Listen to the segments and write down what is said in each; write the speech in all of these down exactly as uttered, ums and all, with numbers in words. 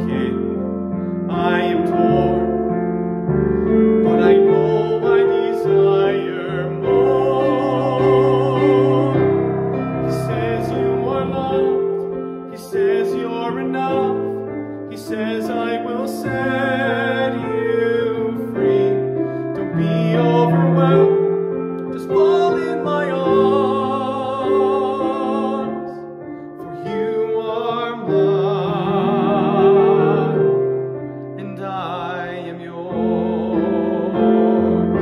broken, I am torn, but I know I desire more. He says you are loved, he says you're enough, he says I will set you free. Don't be overwhelmed, just fall in my arms, for you are mine, and I am yours.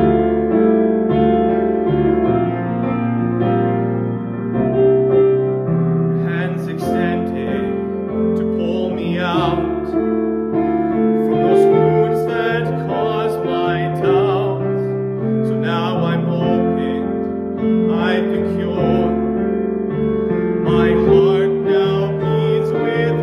Hands extended to pull me out from those wounds that caused my doubts. So now I'm open, I've been cured. My heart now beats with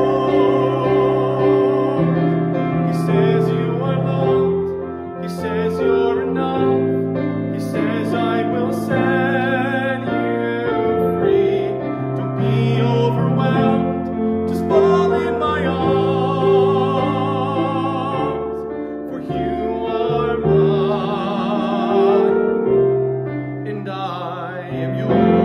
yours. He says you are loved, he says you're enough, he says I will set you free. Don't be overwhelmed, just fall in my arms, for you are mine, and I am yours.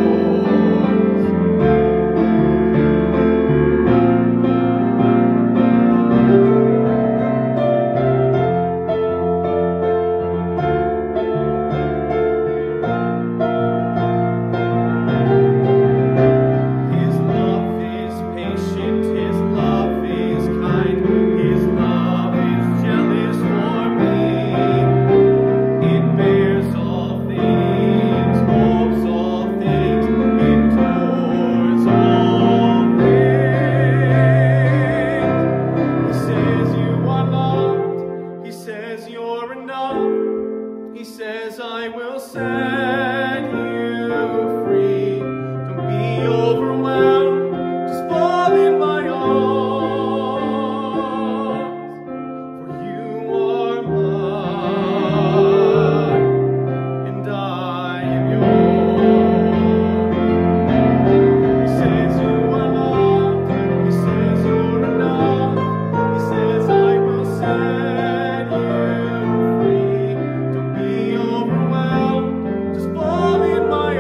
His love is patient, his love is kind, his love is jealous for me. It bears all things, hopes all things, endures all things. He says you are loved, he says you're enough, he says I will set you free. Don't be overwhelmed, just fall in my arms, for you are mine, and I am yours. He says you are loved, he says you're enough, he says I will set you free. Don't be overwhelmed, just fall in my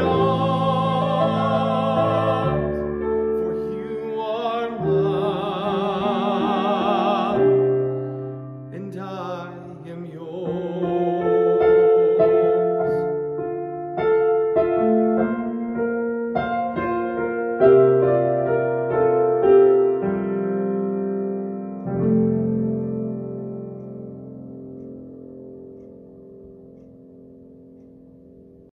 arms, for you are mine, and I am yours.